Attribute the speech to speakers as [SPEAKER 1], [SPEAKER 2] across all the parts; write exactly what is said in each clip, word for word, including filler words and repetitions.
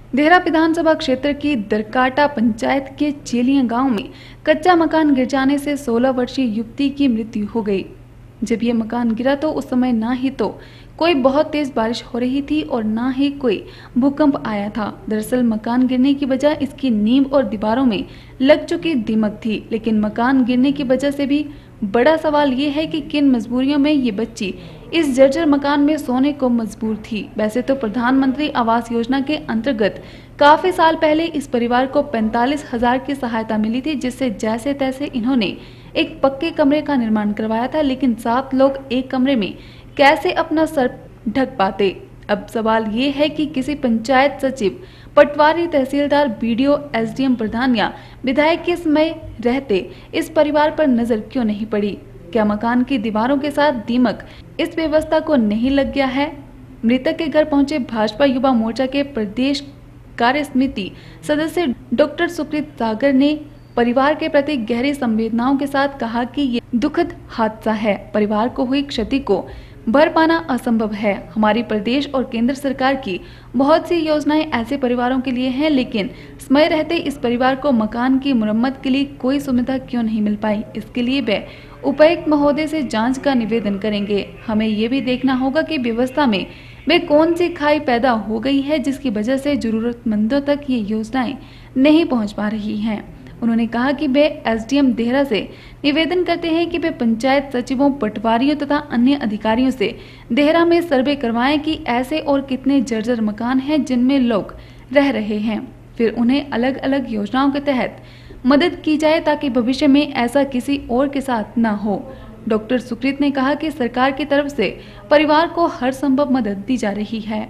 [SPEAKER 1] देहरा विधानसभा क्षेत्र की दरकाटा पंचायत के चेलिया गांव में कच्चा मकान गिर जाने से सोलह वर्षीय युवती की मृत्यु हो गई। जब ये मकान गिरा तो उस समय ना ही तो कोई बहुत तेज बारिश हो रही थी और ना ही कोई भूकंप आया था। दरअसल मकान गिरने की वजह इसकी नींव और दीवारों में लग चुकी दीमक थी। लेकिन मकान गिरने की वजह से भी बड़ा सवाल ये है कि किन मजबूरियों में ये बच्ची इस जर्जर मकान में सोने को मजबूर थी। वैसे तो प्रधानमंत्री आवास योजना के अंतर्गत काफी साल पहले इस परिवार को पैंतालीस हजार की सहायता मिली थी, जिससे जैसे तैसे इन्होंने एक पक्के कमरे का निर्माण करवाया था। लेकिन सात लोग एक कमरे में कैसे अपना सर ढक पाते। अब सवाल ये है कि किसी पंचायत सचिव, पटवारी, तहसीलदार, बीडीओ, एसडीएम, प्रधान या विधायक के समय रहते इस परिवार पर नजर क्यों नहीं पड़ी। क्या मकान की दीवारों के साथ दीमक इस व्यवस्था को नहीं लग गया है। मृतक के घर पहुंचे भाजपा युवा मोर्चा के प्रदेश कार्य समिति सदस्य डॉक्टर सुकृत सागर ने परिवार के प्रति गहरी संवेदनाओं के साथ कहा कि ये दुखद हादसा है। परिवार को हुई क्षति को भर पाना असंभव है। हमारी प्रदेश और केंद्र सरकार की बहुत सी योजनाएं ऐसे परिवारों के लिए हैं, लेकिन समय रहते इस परिवार को मकान की मुरम्मत के लिए कोई सुविधा क्यों नहीं मिल पाई। इसके लिए वे उपायुक्त महोदय से जांच का निवेदन करेंगे। हमें ये भी देखना होगा कि व्यवस्था में वे कौन सी खाई पैदा हो गई है, जिसकी वजह से जरूरतमंदों तक ये योजनाएं नहीं पहुँच पा रही हैं। उन्होंने कहा कि वे एसडीएम देहरा से निवेदन करते हैं कि वे पंचायत सचिवों, पटवारियों तथा अन्य अधिकारियों से देहरा में सर्वे करवाएं कि ऐसे और कितने जर्जर मकान हैं जिनमें लोग रह रहे हैं। फिर उन्हें अलग अलग योजनाओं के तहत मदद की जाए ताकि भविष्य में ऐसा किसी और के साथ न हो। डॉक्टर सुकृत ने कहा कि सरकार की तरफ से परिवार को हर संभव मदद दी जा रही है।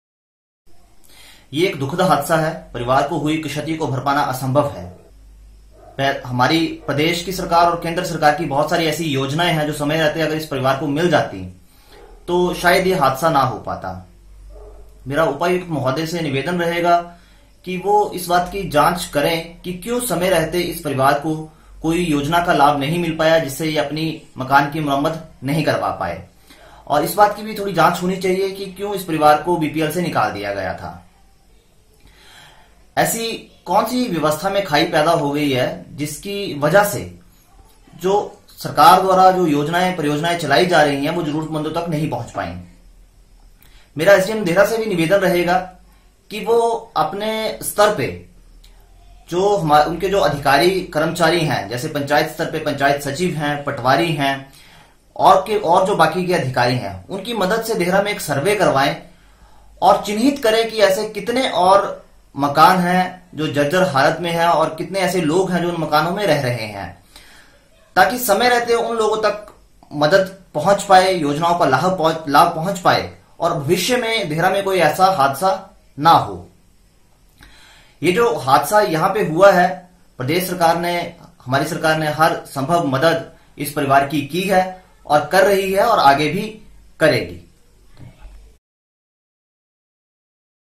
[SPEAKER 2] ये एक दुखद हादसा है। परिवार को हुई क्षति को भर पाना असंभव है। हमारी प्रदेश की सरकार और केंद्र सरकार की बहुत सारी ऐसी योजनाएं हैं जो समय रहते अगर इस परिवार को मिल जाती तो शायद ये हादसा ना हो पाता। मेरा उपायुक्त महोदय से निवेदन रहेगा कि वो इस बात की जांच करें कि क्यों समय रहते इस परिवार को कोई योजना का लाभ नहीं मिल पाया, जिससे ये अपनी मकान की मरम्मत नहीं करवा पाए। और इस बात की भी थोड़ी जांच होनी चाहिए कि क्यों इस परिवार को बीपीएल से निकाल दिया गया था। ऐसी कौन सी व्यवस्था में खाई पैदा हो गई है जिसकी वजह से जो सरकार द्वारा जो योजनाएं परियोजनाएं चलाई जा रही हैं वो जरूरतमंदों तक नहीं पहुंच पाई। मेरा एसडीएम देहरा से भी निवेदन रहेगा कि वो अपने स्तर पे जो हमारे उनके जो अधिकारी कर्मचारी हैं, जैसे पंचायत स्तर पे पंचायत सचिव हैं, पटवारी हैं और के और जो बाकी के अधिकारी हैं, उनकी मदद से देहरा में एक सर्वे करवाएं और चिन्हित करें कि ऐसे कितने और मकान हैं जो जर्जर हालत में है और कितने ऐसे लोग हैं जो उन मकानों में रह रहे हैं, ताकि समय रहते उन लोगों तक मदद पहुंच पाए, योजनाओं का लाभ पहुंच लाभ पहुंच पाए और भविष्य में देहरा में कोई ऐसा हादसा ना हो। ये जो हादसा यहाँ पे हुआ है, प्रदेश सरकार ने, हमारी सरकार ने हर संभव मदद इस परिवार की की है और कर रही है और आगे भी करेगी।